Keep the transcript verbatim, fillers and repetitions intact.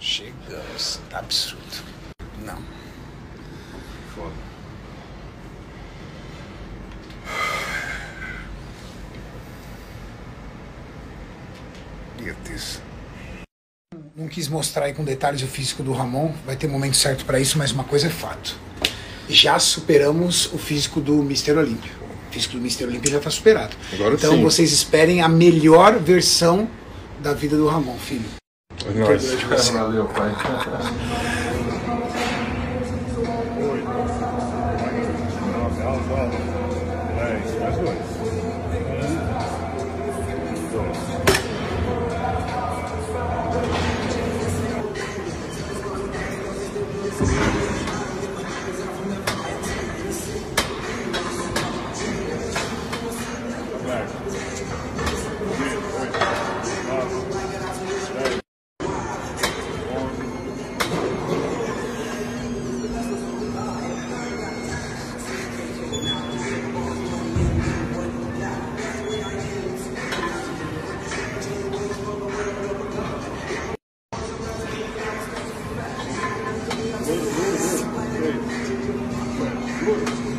Chegamos. Tá absurdo. Não. Foda. Meu Deus. Não quis mostrar aí com detalhes o físico do Ramon. Vai ter momento certo pra isso, mas uma coisa é fato. Já superamos o físico do mister Olímpia. O físico do mister Olímpia já tá superado. Agora então sim. Vocês esperem a melhor versão da vida do Ramon, filho. É nóis. Orgulho de você. Valeu, pai. Good.